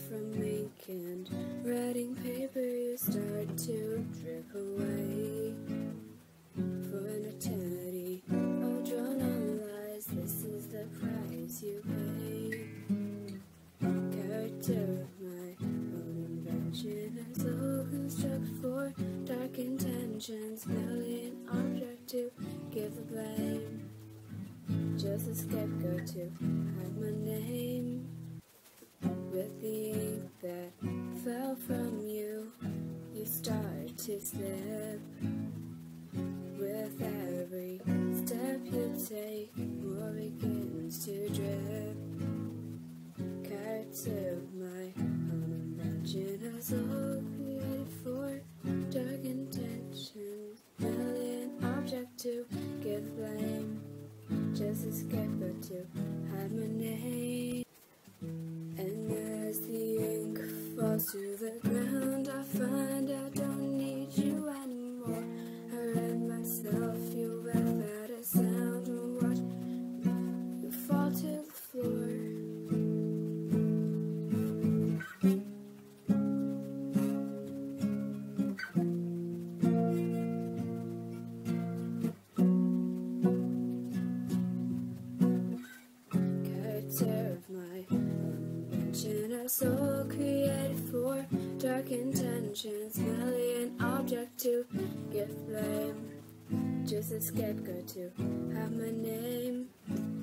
from ink and writing paper, you start to drip away. For an eternity of drawn on lies, this is the price you pay. Character of my own invention, and so construct for dark intentions. Million object to give the blame, just a scapegoat to hide my name. With the ink that fell from you, you start to slip. With every step you take, more begins to drip. Character of my own invention, I all created for dark intentions. Million object to give blame, just a scapegoat to hide my name. And as the ink falls to the ground, I find I don't need you anymore. I read myself, you without a sound, and watch you fall to the floor. Character of my own invention, a soul created for dark intentions. Million object to give blame, just a scapegoat to have my name.